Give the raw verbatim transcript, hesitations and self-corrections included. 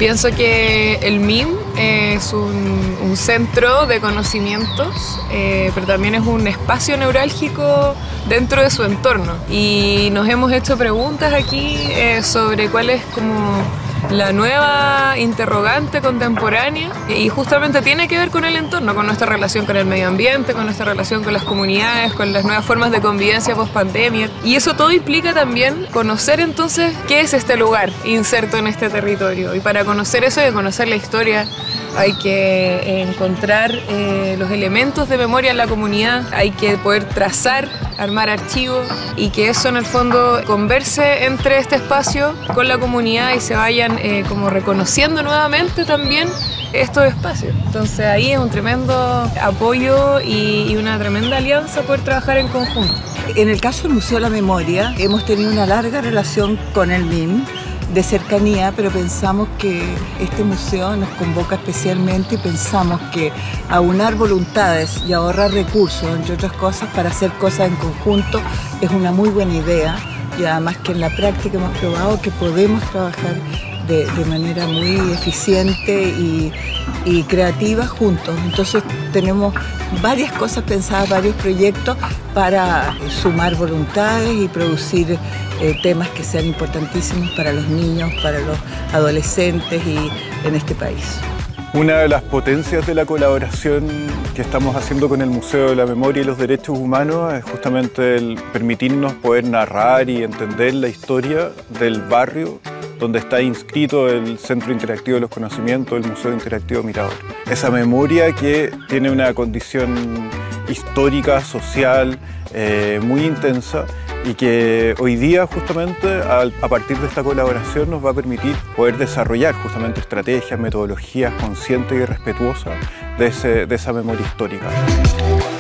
Pienso que el M I M es un, un centro de conocimientos, eh, pero también es un espacio neurálgico dentro de su entorno. Y nos hemos hecho preguntas aquí eh, sobre cuál es como la nueva interrogante contemporánea, y justamente tiene que ver con el entorno, con nuestra relación con el medio ambiente, con nuestra relación con las comunidades, con las nuevas formas de convivencia post-pandemia. Y eso todo implica también conocer entonces qué es este lugar inserto en este territorio. Y para conocer eso hay que conocer la historia, hay que encontrar eh, los elementos de memoria en la comunidad, hay que poder trazar, armar archivos y que eso en el fondo converse entre este espacio con la comunidad y se vayan eh, como reconociendo nuevamente también estos espacios. Entonces ahí es un tremendo apoyo y, y una tremenda alianza poder trabajar en conjunto. En el caso del Museo de la Memoria hemos tenido una larga relación con el M I M, de cercanía, pero pensamos que este museo nos convoca especialmente y pensamos que aunar voluntades y ahorrar recursos, entre otras cosas, para hacer cosas en conjunto es una muy buena idea, y además que en la práctica hemos probado que podemos trabajar de, de manera muy eficiente y, y creativa juntos. Entonces tenemos varias cosas pensadas, varios proyectos para sumar voluntades y producir eh, temas que sean importantísimos para los niños, para los adolescentes y en este país. Una de las potencias de la colaboración que estamos haciendo con el Museo de la Memoria y los Derechos Humanos es justamente el permitirnos poder narrar y entender la historia del barrio donde está inscrito el Centro Interactivo de los Conocimientos, el Museo Interactivo Mirador. Esa memoria que tiene una condición histórica, social, eh, muy intensa, y que hoy día justamente a, a partir de esta colaboración nos va a permitir poder desarrollar justamente estrategias, metodologías conscientes y respetuosas de, ese, de esa memoria histórica.